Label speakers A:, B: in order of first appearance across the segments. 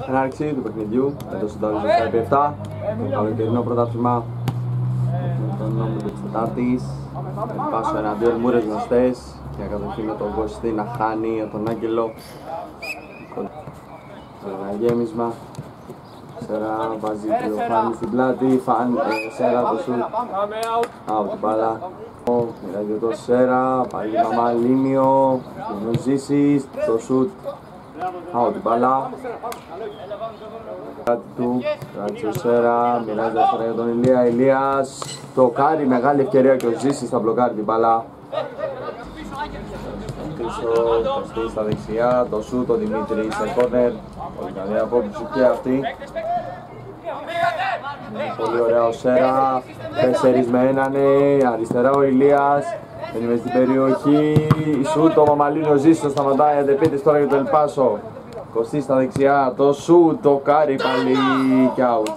A: Έναρξη του παιχνιδιού με το συντονισμό στα επί 7, το καλοκαιρινό πρωτάθλημα με τον νόμο της Τετάρτης. Πάσο εναντίον Μούρες γνωστές για κατοχή με τον Κωστή να χάνει τον Άγγελο. Ένα γέμισμα. Σέρα βάζει το Φάνη στην πλάτη, Σέρα το σουτ. Out την μπάλα. Μοιράζει το Σέρα, πάλι Μαμαλίνιο, ο Ζήσης, το σουτ. Out την μπάλα. Κάτι του, κράτησε ο Σέρα, μοιράζει το Σέρα για τον Ηλία. Ηλίας, το κάνει, μεγάλη ευκαιρία και ο Ζήσης θα μπλοκάρει την μπάλα. Πίσω, στα δεξιά, το σουτ, ο Δημήτρης σε κόρνερ. Πολύ καλή απόκριση και αυτή. Πολύ ωραία ο Σέρα, 4 με 1, αριστερά ο Ηλίας. Μπαίνει μες στην περιοχή, σουτ, ο Μαμαλίνο Ζήσης το σταματάει, αντεπίτης τώρα για το Ελπάσο. Κωστή στα δεξιά, το σουτ, το κάρι πάλι και out.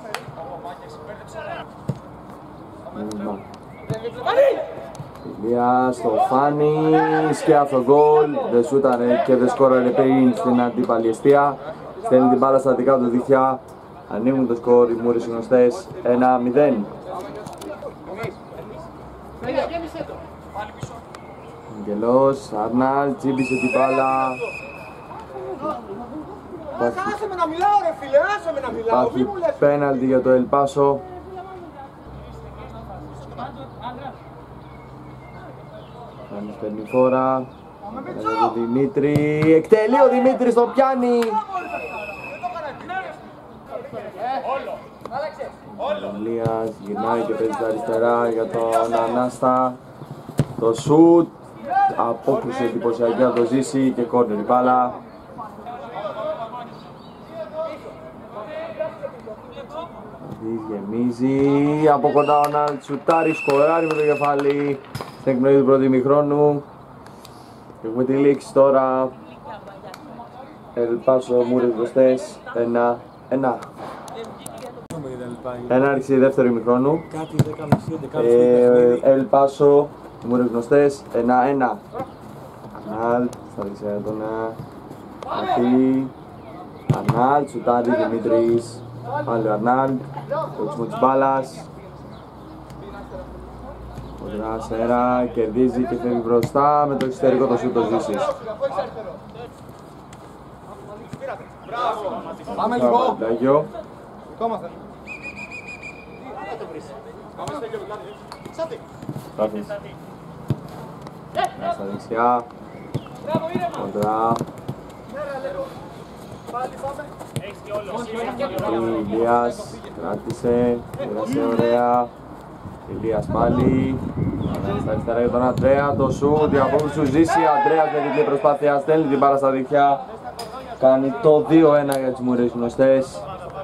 A: Ηλίας, το Φάνης και αυτό γκολ, δεν σούταρε και δεν σκόραρε πριν στην αντίπαλη εστία. Στέλνει την μπάλα στα δικά του δίχτυα, ανοίγουν το σκορ οι Μούρες γνωστές, 1-0. Αγγελός, Αρνάλ, τσίμπησε την μπάλα.
B: Άσε με να μιλάω ρε φίλε, άσε με να μιλάω.
A: Υπάρχει πέναλτι για το Ελπάσο. Φάνης παίρνει φόρα. Ο Δημήτρη, εκτελεί ο Δημήτρης, το πιάνει. Ο Ηλίας γυρνάει και παίζει στα αριστερά για τον Ανάστα. Το σουτ, απόκρισε εντυπωσιακή από το Ζήση και κόρνερ η μπάλα. Γεμίζει, από κοντά ο Νάλ σουτάρει, σκοράρει με το κεφάλι στην εκπνοή του πρώτου ημιχρόνου. Έχουμε τη λήξη τώρα. Ελπάσο Μούρες γνωστές, 1-1. Έναρξη δεύτερου ημιχρόνου. Ελπάσο Μούρες γνωστές, 1-1. Αρνάλ, στα δεξιά τον Αθή. Αρνάλ, σουτάρει Δημήτρης. Πάλι ο Αρνάλ, το έξιμο της μπάλας. Κοντρά Σέρα, κερδίζει και φεύγει μπροστά με το εξωτερικό το σούτ το Ζήσης.
B: Πάμε λίγο.
A: Ντάγιο. Στα δεξιά. Κοντρά. Ηλίας, κράτησε, πέρασε ωραία. Ηλίας πάλι. Στα αριστερά για τον Αντρέα, το σουτ, η απόκριση του Ζήση. Αντρέας με διπλή προσπάθεια, στέλνει την μπάλα στα δίχτυα. Κάνει το 2-1 για τις Μούρες γνωστές.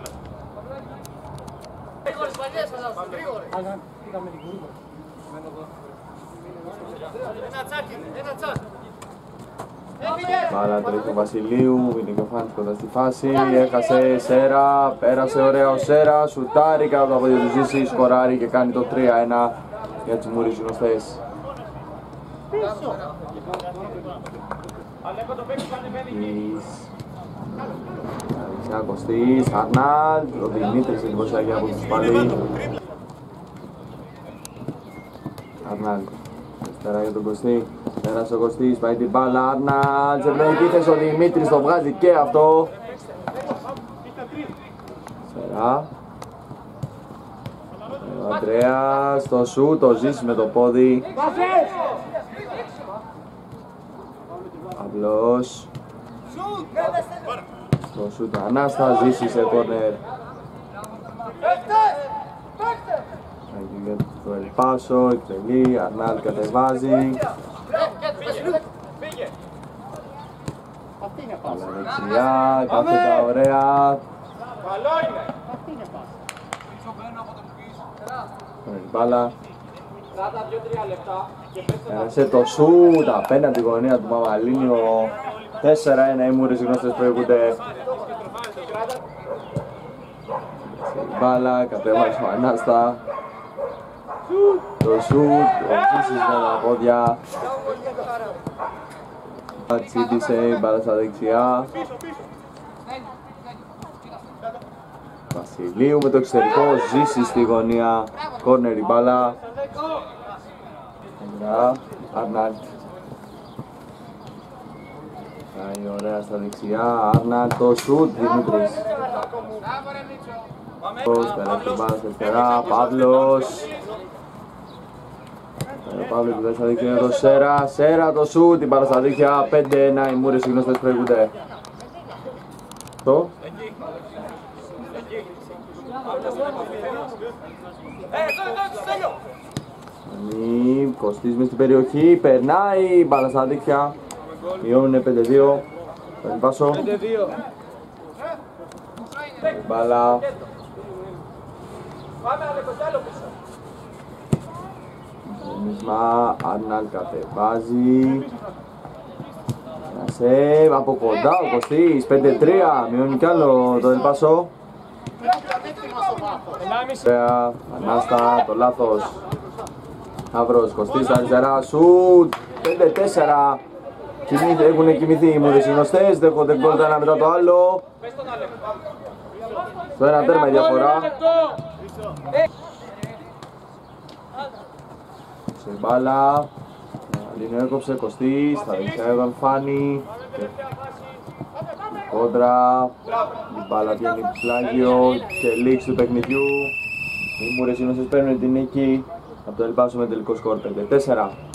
A: Μπάλα τρέχει ο Βασιλείου, είναι και ο Φάνης κοντά στη φάση, έχασε Σέρα, πέρασε ωραία ο Σέρα, σουτάρει κάτω από το πόδια του Ζήση, σκοράρει και κάνει το 3-1 για τις Μούρες γνωστές. Αριστερά Κωστής, Αρνάλ, ο Δημήτρης εντυπωσιακή από τους πάλι. Αρνάλ. Αριστερά για τον Κωστή, πέρασε ο Κωστής, πάει την μπάλα, Αρνάλ, σε πλέον επίθεση ο Δημήτρης το βγάζει και αυτό. Σερά. Ο Αντρέας, το σουτ, το Ζήσει με το πόδι. Απλώς. Το σουτ Ανάστα, Ζήσει σε κόρνερ. Το Ελπάσο, εκτελεί, Αρνάλ κατεβάζει. Αλλά δεξιά, κάθετα ωραία. Μπάλα. Πέρασε το σούτ απέναντι γωνία του Μαμαλίνιο. 4-1 οι Μούρες γνωστές προηγούνται. Μπάλα, κατεβάζει ο Ανάστα. Το σουτ, ο Ζήσης με τα πόδια. Τσίπησε η μπάλα στα δεξιά. Βασιλείου με το εξωτερικό, Ζήση στη γωνία, κόρνερ η μπάλα. Άρναλτ. Πάει ωραία στα δεξιά, Άρναλτ το σουτ, Δημήτρης. Περάσει την μπάλα στα αριστερά, Παύλος. Ο Παύλος που δεν στα δείχνει το Σέρα, Σέρα το σουτ, την μπάλα στα δίχτυα, 5-1, οι Μούρες οι γνωστές προηγούνται. Το. Κωστής μες στην περιοχή, περνάει, μπάλα στα δίχτυα, μειώνουνε 5-2, παίρνει πάσο. Μπάλα. Μίσμα, Άρναλ κατεβάζει. Σεβ, από κοντά ο Κωστής, 5-3, μειώνει κι άλλο το Ελπάσο. Ωραία, Ανάστα, το λάθος. Αύρος, Κωστής, αριστερά, σουτ, 5-4. Έχουν κοιμηθεί οι Μούρες οι γνωστές, δέχονται γκολ το ένα μετά το άλλο. Στο ένα τέρμα η διαφορά. Σε μπάλα. Λίνο έκοψε, Κωστής, στα δεξιά εδώ Φάνη. Κόντρα. Η μπάλα βγαίνει πλάγιο και λήξη του παιχνιδιού. Οι Μούρες οι γνωστές παίρνουν την νίκη από το Ελπάσο με τελικό σκορ 5-4.